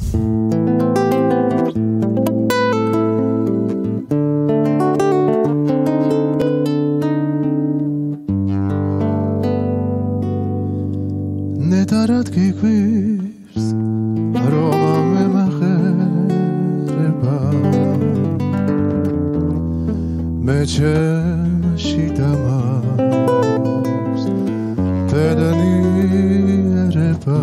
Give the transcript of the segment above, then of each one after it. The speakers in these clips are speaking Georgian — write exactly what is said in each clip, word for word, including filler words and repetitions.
ნეტარად გიგვირს რომ ამემახერება მე ჩემში დამაქვს ბედნიერება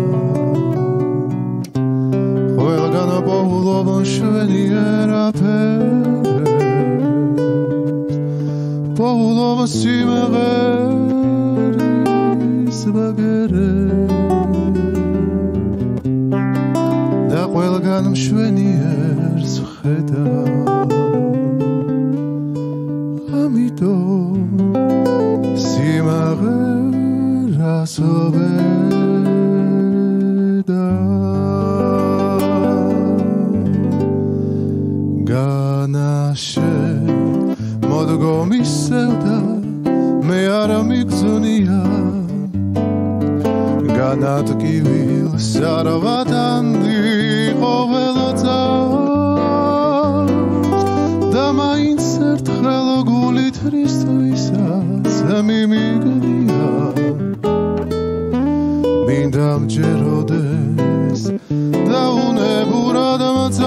ყველგან პოულობ შვენიერაფერებს პოულობ სიმღერის ბაგერებს და ყველგან მშვენიერს ვხედავ ამიტომ სიმღერას ვედა განაშე მოდგომისევდა მე არ მიგზნია განადგივილს არ ვატანდი ყოველ წამს და მაინც ერთხელ გულით რისთვისაც მიმიგნია მინდა მჯეროდეს და უნებურად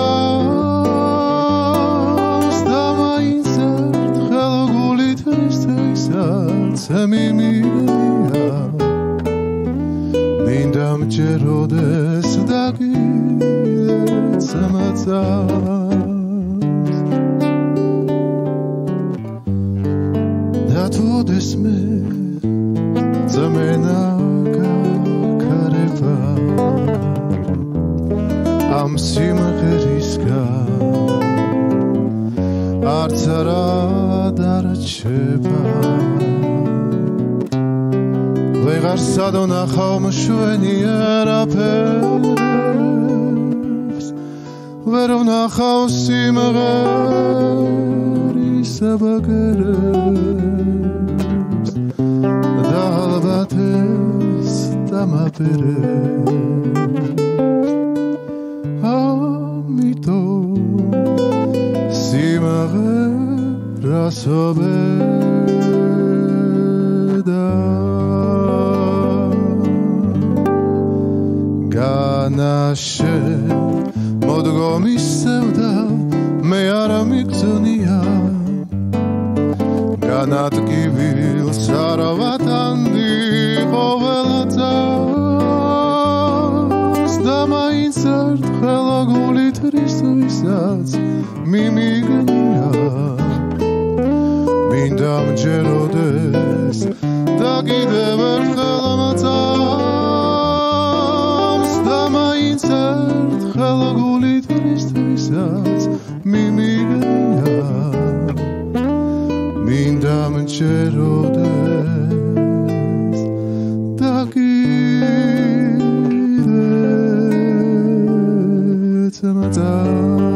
მწავს და მაინც ერთხელ გულით რისთვისაც მიმიგნია მინდა მჯეროდეს და კიდეც მაწავს და თუდეს მე ძმენა გაქარება ამ სიმღერისგან არც არა დარჩება ვეღარ სადონახავ მშვენიერაფერებს ვერ ვნახავ სიმღერის ბაგერებს და ალბათ ეს დამაბერებს ამიტომ სიმღერას ვედა განაშე მოდგომისევდა მე არ მიგზნია განადგივილს არ ვატანდი ყოველ წამს და მაინც ერთხელ გულით რისთვისაც მიმიგნია მინდა მჯეროდეს და კიდევ ერთხელ მაწავს მაინც ერთხელ გულით რისთვისაც მიმიგნია მინდა მჯეროდეს და კიდეც მაწავს